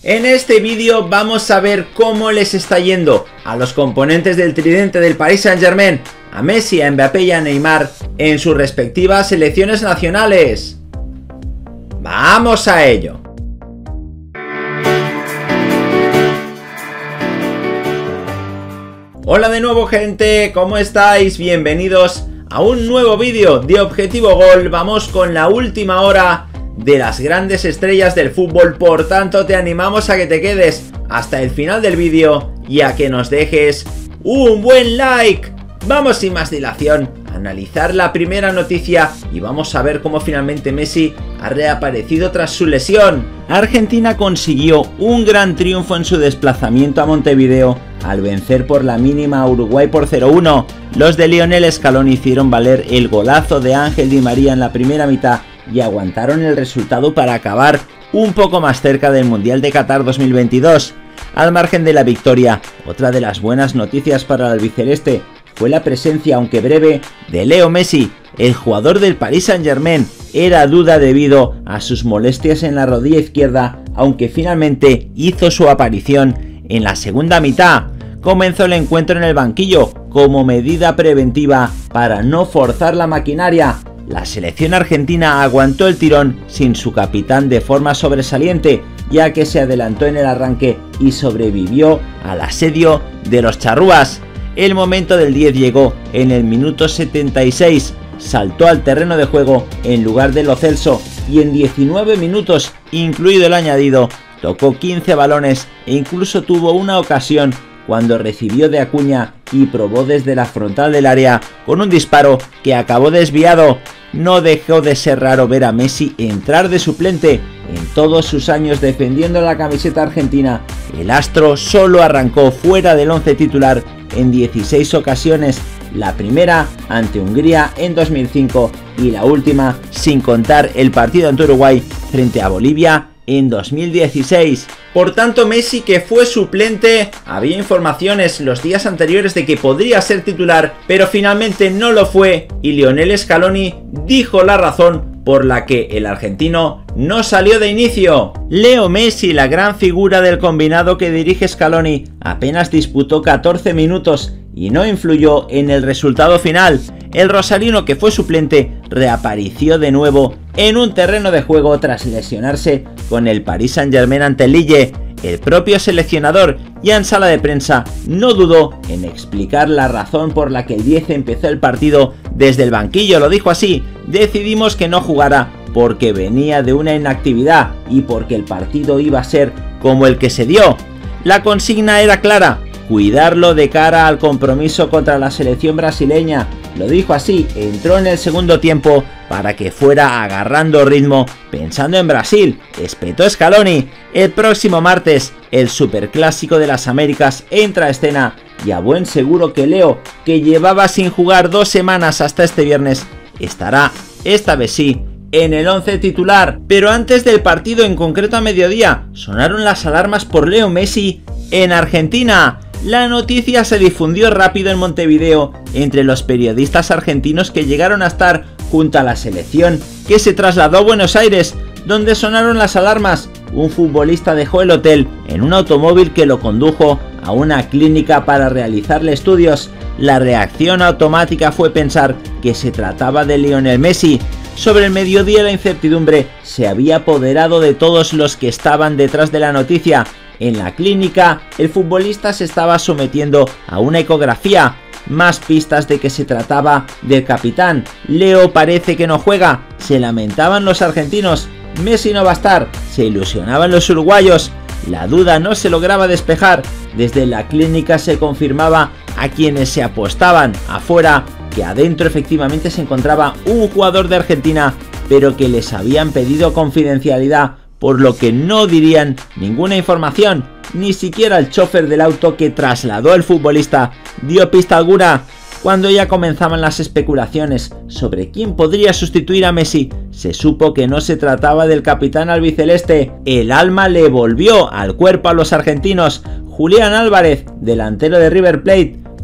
En este vídeo vamos a ver cómo les está yendo a los componentes del tridente del Paris Saint-Germain, a Messi, a Mbappé y a Neymar en sus respectivas selecciones nacionales. ¡Vamos a ello! Hola de nuevo, gente, ¿cómo estáis? Bienvenidos a un nuevo vídeo de Objetivo Gol. Vamos con la última hora de las grandes estrellas del fútbol, por tanto te animamos a que te quedes hasta el final del vídeo y a que nos dejes un buen like. Vamos sin más dilación a analizar la primera noticia y vamos a ver cómo finalmente Messi ha reaparecido tras su lesión. Argentina consiguió un gran triunfo en su desplazamiento a Montevideo al vencer por la mínima a Uruguay por 0-1. Los de Lionel Scaloni hicieron valer el golazo de Ángel Di María en la primera mitad y aguantaron el resultado para acabar un poco más cerca del Mundial de Qatar 2022. Al margen de la victoria, otra de las buenas noticias para el albiceleste fue la presencia, aunque breve, de Leo Messi. El jugador del Paris Saint-Germain era duda debido a sus molestias en la rodilla izquierda, aunque finalmente hizo su aparición en la segunda mitad. Comenzó el encuentro en el banquillo como medida preventiva para no forzar la maquinaria. La selección argentina aguantó el tirón sin su capitán de forma sobresaliente, ya que se adelantó en el arranque y sobrevivió al asedio de los charrúas. El momento del 10 llegó en el minuto 76, saltó al terreno de juego en lugar de Lo Celso y en 19 minutos, incluido el añadido, tocó 15 balones e incluso tuvo una ocasión cuando recibió de Acuña y probó desde la frontal del área con un disparo que acabó desviado. No dejó de ser raro ver a Messi entrar de suplente. En todos sus años defendiendo la camiseta argentina, el astro solo arrancó fuera del once titular en 16 ocasiones, la primera ante Hungría en 2005 y la última, sin contar el partido ante Uruguay frente a Bolivia en 2016. Por tanto, Messi, que fue suplente, había informaciones los días anteriores de que podría ser titular, pero finalmente no lo fue y Lionel Scaloni dijo la razón por la que el argentino no salió de inicio. Leo Messi, la gran figura del combinado que dirige Scaloni, apenas disputó 14 minutos y no influyó en el resultado final. El rosarino, que fue suplente, reapareció de nuevo en un terreno de juego tras lesionarse con el Paris Saint-Germain ante Lille. El propio seleccionador, ya en sala de prensa, no dudó en explicar la razón por la que el 10 empezó el partido desde el banquillo. Lo dijo así: decidimos que no jugara porque venía de una inactividad y porque el partido iba a ser como el que se dio. La consigna era clara: cuidarlo de cara al compromiso contra la selección brasileña. Lo dijo así, entró en el segundo tiempo para que fuera agarrando ritmo pensando en Brasil, espetó Scaloni. El próximo martes, el superclásico de las Américas entra a escena y a buen seguro que Leo, que llevaba sin jugar 2 semanas hasta este viernes, estará, esta vez sí, en el 11 titular. Pero antes del partido, en concreto a mediodía, sonaron las alarmas por Leo Messi en Argentina. La noticia se difundió rápido en Montevideo entre los periodistas argentinos que llegaron a estar junto a la selección, que se trasladó a Buenos Aires, donde sonaron las alarmas. Un futbolista dejó el hotel en un automóvil que lo condujo a una clínica para realizarle estudios. La reacción automática fue pensar que se trataba de Lionel Messi. Sobre el mediodía, la incertidumbre se había apoderado de todos los que estaban detrás de la noticia. En la clínica, el futbolista se estaba sometiendo a una ecografía. Más pistas de que se trataba del capitán. Leo parece que no juega, se lamentaban los argentinos. Messi no va a estar, se ilusionaban los uruguayos. La duda no se lograba despejar. Desde la clínica se confirmaba a quienes se apostaban afuera que adentro efectivamente se encontraba un jugador de Argentina, pero que les habían pedido confidencialidad, por lo que no dirían ninguna información. Ni siquiera el chofer del auto que trasladó al futbolista dio pista alguna. Cuando ya comenzaban las especulaciones sobre quién podría sustituir a Messi, se supo que no se trataba del capitán albiceleste. El alma le volvió al cuerpo a los argentinos. Julián Álvarez, delantero de River Plate,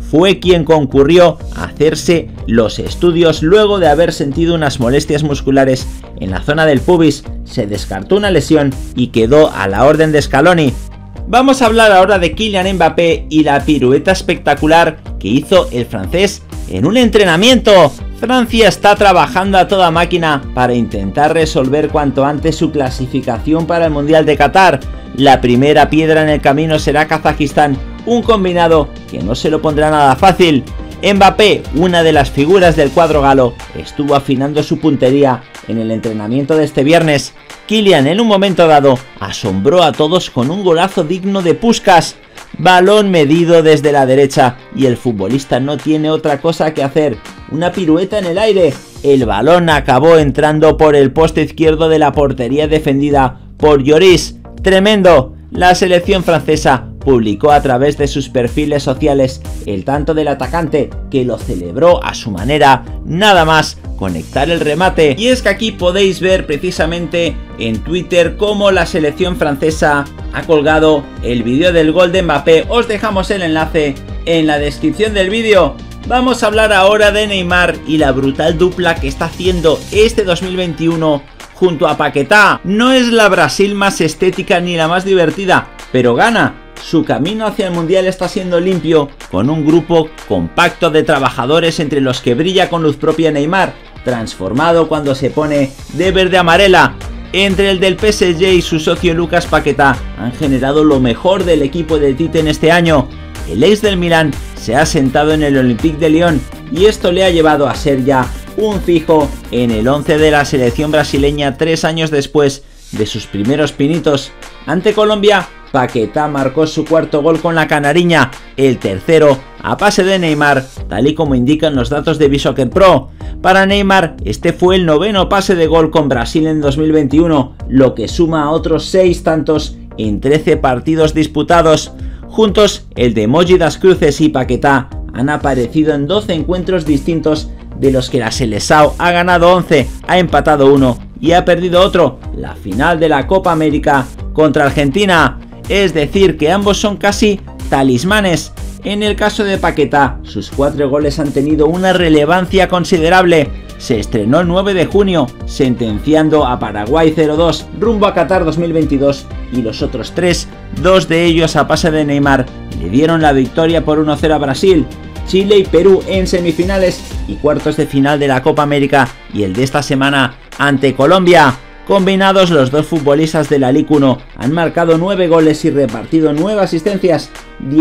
fue quien concurrió a hacerse los estudios luego de haber sentido unas molestias musculares en la zona del pubis. Se descartó una lesión y quedó a la orden de Scaloni. Vamos a hablar ahora de Kylian Mbappé y la pirueta espectacular que hizo el francés en un entrenamiento. Francia está trabajando a toda máquina para intentar resolver cuanto antes su clasificación para el Mundial de Qatar. La primera piedra en el camino será Kazajistán, un combinado que no se lo pondrá nada fácil. Mbappé, una de las figuras del cuadro galo, estuvo afinando su puntería en el entrenamiento de este viernes. Kylian en un momento dado asombró a todos con un golazo digno de Puskás. Balón medido desde la derecha y el futbolista no tiene otra cosa que hacer. Una pirueta en el aire. El balón acabó entrando por el poste izquierdo de la portería defendida por Lloris. Tremendo. La selección francesa publicó a través de sus perfiles sociales el tanto del atacante, que lo celebró a su manera, nada más conectar el remate. Y es que aquí podéis ver precisamente en Twitter cómo la selección francesa ha colgado el vídeo del gol de Mbappé. Os dejamos el enlace en la descripción del vídeo. Vamos a hablar ahora de Neymar y la brutal dupla que está haciendo este 2021 junto a Paquetá. No es la Brasil más estética ni la más divertida, pero gana. Su camino hacia el Mundial está siendo limpio, con un grupo compacto de trabajadores entre los que brilla con luz propia Neymar, transformado cuando se pone de verde amarela. Entre el del PSG y su socio Lucas Paquetá han generado lo mejor del equipo de Tite en este año. El ex del Milán se ha sentado en el Olympique de Lyon y esto le ha llevado a ser ya un fijo en el 11 de la selección brasileña 3 años después de sus primeros pinitos. Ante Colombia, Paquetá marcó su cuarto gol con la canariña, el tercero a pase de Neymar, tal y como indican los datos de Vsoccer Pro. Para Neymar, este fue el 9º pase de gol con Brasil en 2021, lo que suma a otros 6 tantos en 13 partidos disputados. Juntos, el de Moji das Cruces y Paquetá han aparecido en 12 encuentros distintos, de los que la Seleção ha ganado 11, ha empatado 1 y ha perdido otro, la final de la Copa América contra Argentina. Es decir, que ambos son casi talismanes. En el caso de Paquetá, sus 4 goles han tenido una relevancia considerable. Se estrenó el 9 de junio, sentenciando a Paraguay 0-2 rumbo a Qatar 2022, y los otros 3, 2 de ellos a pase de Neymar, le dieron la victoria por 1-0 a Brasil. Chile y Perú en semifinales y cuartos de final de la Copa América, y el de esta semana ante Colombia. Combinados, los dos futbolistas de la Ligue 1 han marcado 9 goles y repartido 9 asistencias,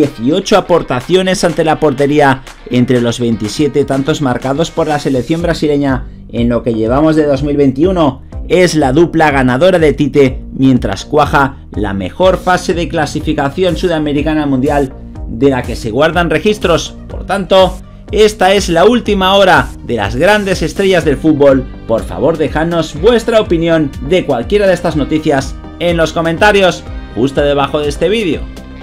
18 aportaciones ante la portería entre los 27 tantos marcados por la selección brasileña en lo que llevamos de 2021. Es la dupla ganadora de Tite, mientras cuaja la mejor fase de clasificación sudamericana mundial de la que se guardan registros. Por tanto, esta es la última hora de las grandes estrellas del fútbol. Por favor, dejadnos vuestra opinión de cualquiera de estas noticias en los comentarios justo debajo de este vídeo.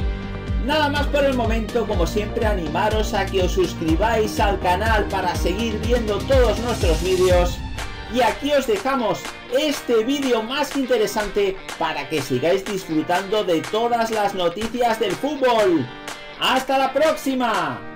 Nada más por el momento. Como siempre, animaros a que os suscribáis al canal para seguir viendo todos nuestros vídeos. Y aquí os dejamos este vídeo más que interesante para que sigáis disfrutando de todas las noticias del fútbol. ¡Hasta la próxima!